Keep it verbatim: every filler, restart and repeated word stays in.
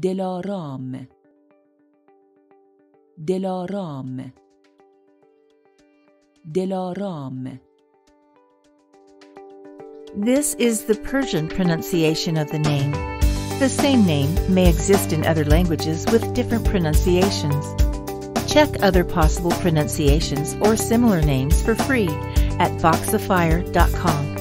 دلارام دلارام دلارام. This is the Persian pronunciation of the name. The same name may exist in other languages with different pronunciations. Check other possible pronunciations or similar names for free at voxifier dot com.